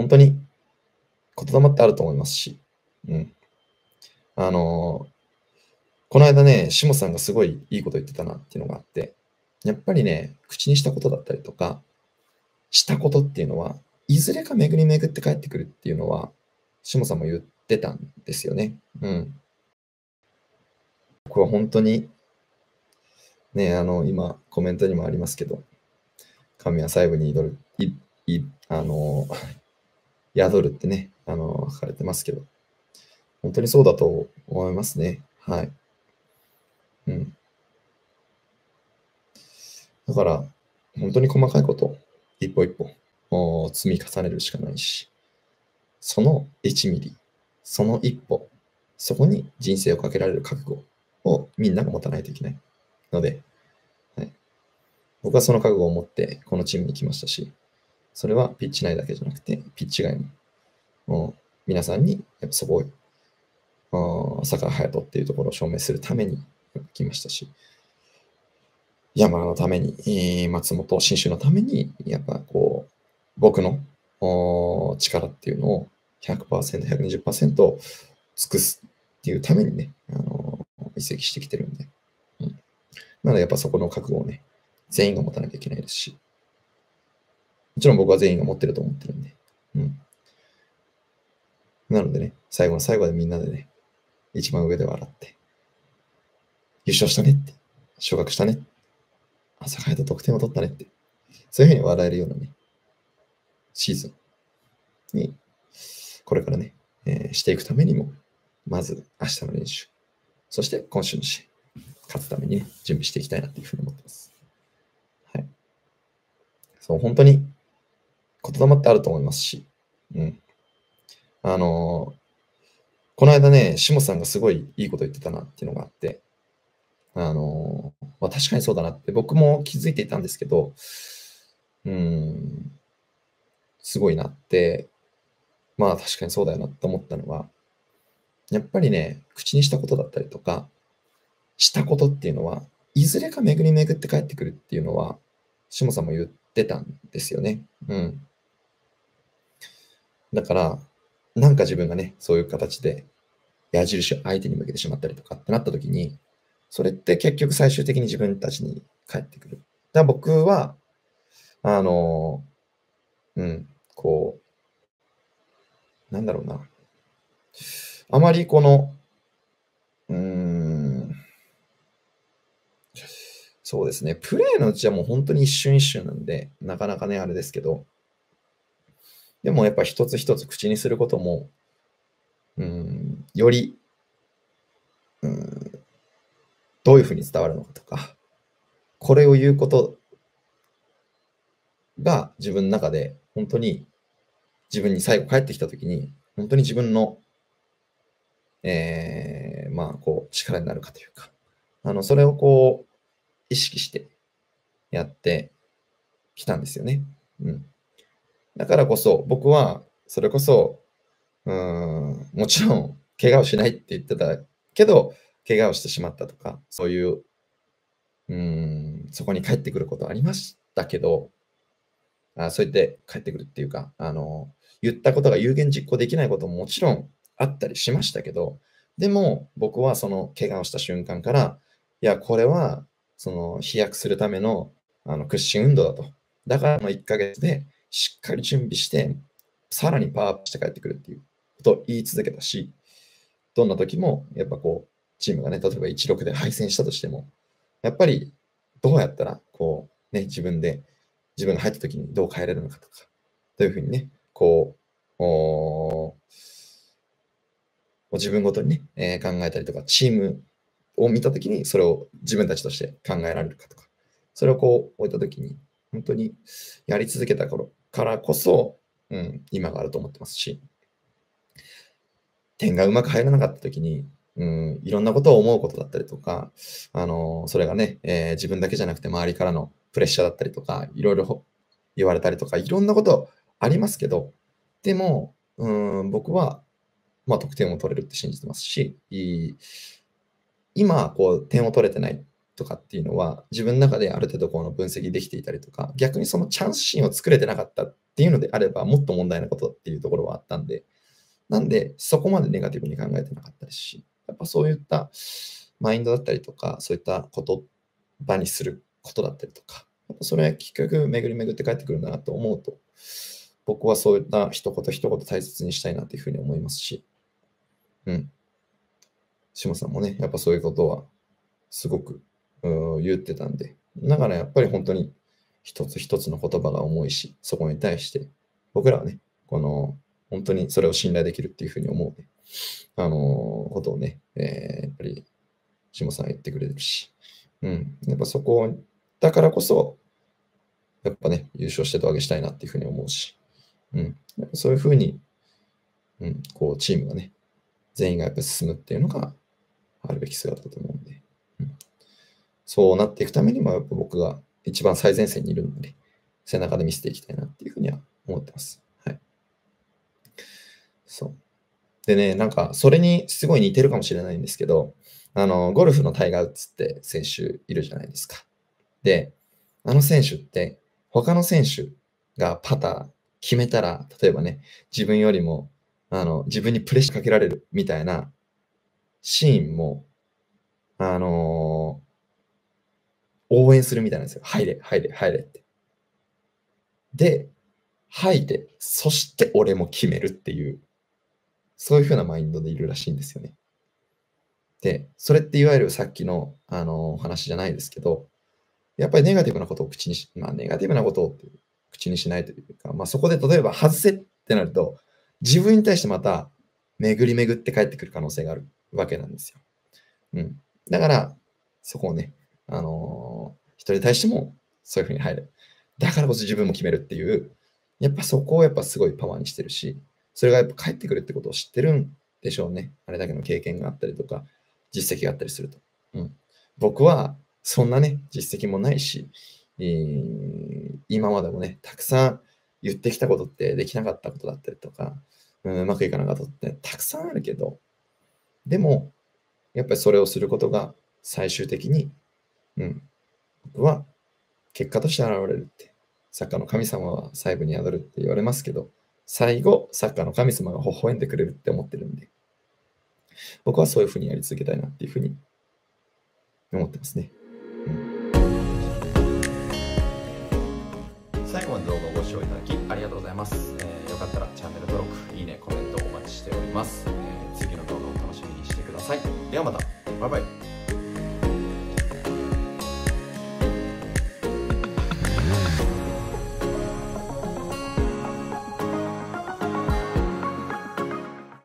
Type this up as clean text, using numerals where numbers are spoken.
本当に言霊ってあると思いますし、この間ね、下さんがすごいいいこと言ってたなっていうのがあって、やっぱりね、口にしたことだったりとか、したことっていうのは、いずれか巡り巡って帰ってくるっていうのは、下さんも言ってたんですよね。僕は本当に、ね、今、コメントにもありますけど、神は細部に宿る、宿るってね、書かれてますけど、本当にそうだと思いますね。はい。だから、本当に細かいこと、一歩一歩積み重ねるしかないし、その1ミリ、その一歩、そこに人生をかけられる覚悟をみんなが持たないといけないので、はい、僕はその覚悟を持ってこのチームに来ましたし、それはピッチ内だけじゃなくて、ピッチ外も皆さんにやっぱそこを坂井隼人っていうところを証明するために来ましたし、山のために、松本新州のために、やっぱこう、僕の力っていうのを100%、120%尽くすっていうためにね、移籍してきてるんで。なのでやっぱそこの覚悟をね、全員が持たなきゃいけないですし、もちろん僕は全員が持ってると思ってるんで。なのでね、最後の最後でみんなでね、一番上で笑って、優勝したねって、昇格したね、朝早と得点を取ったねって、そういうふうに笑えるようなね、シーズンに、これからね、していくためにも、まず明日の練習、そして今週の試合、勝つためにね、準備していきたいなというふうに思ってます。はい。そう、本当に言霊ってあると思いますし、この間ね、下さんがすごいいいこと言ってたなっていうのがあって、確かにそうだなって僕も気づいていたんですけど、すごいなって、確かにそうだよなって思ったのは、やっぱりね、口にしたことだったりとか、したことっていうのは、いずれか巡り巡って帰ってくるっていうのは、下さんも言ってたんですよね。だから、なんか自分がね、そういう形で矢印を相手に向けてしまったりとかってなった時に、それって結局最終的に自分たちに返ってくる。だから僕は、こう、なんだろうな。あまりこの、そうですね、プレーのうちはもう本当に一瞬一瞬なんで、なかなかね、あれですけど、でもやっぱ一つ一つ口にすることも、より、どういうふうに伝わるのかとか、これを言うことが自分の中で本当に自分に最後帰ってきたときに、本当に自分の、こう、力になるかというか、それをこう、意識してやってきたんですよね。だからこそ、僕は、それこそ、もちろん、怪我をしないって言ってたけど、怪我をしてしまったとか、そういう、そこに帰ってくることありましたけど、そうやって帰ってくるっていうか、言ったことが有言実行できないことももちろんあったりしましたけど、でも僕はその怪我をした瞬間から、いや、これはその飛躍するための屈伸運動だと。だから1ヶ月でしっかり準備して、さらにパワーアップして帰ってくるっていうことを言い続けたし、どんな時もやっぱこう、チームがね、例えば1-6で敗戦したとしても、やっぱりどうやったらこう、ね、自分が入った時にどう変えれるのかとか、どういうふうにね、こう、自分ごとにね、考えたりとか、チームを見た時にそれを自分たちとして考えられるかとか、それをこう置いた時に、本当にやり続けた頃からこそ、今があると思ってますし、点がうまく入らなかった時に、いろんなことを思うことだったりとか、それがね、自分だけじゃなくて周りからのプレッシャーだったりとか、いろいろ言われたりとか、いろんなことありますけど、でも、僕は、得点を取れるって信じてますし、今、こう、点を取れてない。 とかっていうのは、自分の中である程度この分析できていたりとか、逆にそのチャンスシーンを作れてなかったっていうのであれば、もっと問題なことっていうところはあったんで、なんで、そこまでネガティブに考えてなかったですし、やっぱそういったマインドだったりとか、そういった言葉にすることだったりとか、やっぱそれは結局巡り巡って帰ってくるんだなと思うと、僕はそういった一言一言大切にしたいなというふうに思いますし、下さんもね、やっぱそういうことはすごく言ってたんで、だからやっぱり本当に一つ一つの言葉が重いし、そこに対して僕らはね、本当にそれを信頼できるっていうふうに思うね、ことをね、やっぱり下さん言ってくれるし、やっぱそこだからこそ、やっぱね、優勝して胴上げしたいなっていうふうに思うし、やっぱそういうふうに、こうチームがね、全員がやっぱ進むっていうのがあるべき姿だと思うんで、そうなっていくためにも、やっぱ僕が一番最前線にいるので、背中で見せていきたいなっていうふうには思ってます。はい。そう。でね、なんか、それにすごい似てるかもしれないんですけど、ゴルフのタイガー・ウッズって選手いるじゃないですか。で、あの選手って、他の選手がパター決めたら、例えばね、自分よりも、自分にプレッシャーかけられるみたいなシーンも、応援するみたいなんですよ。入れ、入れ、入れって。で、入って、そして俺も決めるっていう、そういう風なマインドでいるらしいんですよね。で、それっていわゆるさっきの、話じゃないですけど、やっぱりネガティブなことを口にし、ネガティブなことを口にしないというか、そこで例えば外せってなると、自分に対してまた巡り巡って帰ってくる可能性があるわけなんですよ。だから、そこをね、人に対してもそういうふうに入る。だからこそ自分も決めるっていう、やっぱそこをやっぱすごいパワーにしてるし、それがやっぱ返ってくるってことを知ってるんでしょうね。あれだけの経験があったりとか、実績があったりすると。僕はそんなね、実績もないし、今までもね、たくさん言ってきたことってできなかったことだったりとか、うまくいかなかったことってたくさんあるけど、でも、やっぱりそれをすることが最終的に、僕は結果として現れるって。サッカーの神様は細部に宿るって言われますけど、最後、サッカーの神様が微笑んでくれるって思ってるんで、僕はそういうふうにやり続けたいなっていうふうに思ってますね。最後まで動画をご視聴いただきありがとうございます。よかったらチャンネル登録、いいね、コメントお待ちしております。次の動画を楽しみにしてください。ではまた。バイバイ。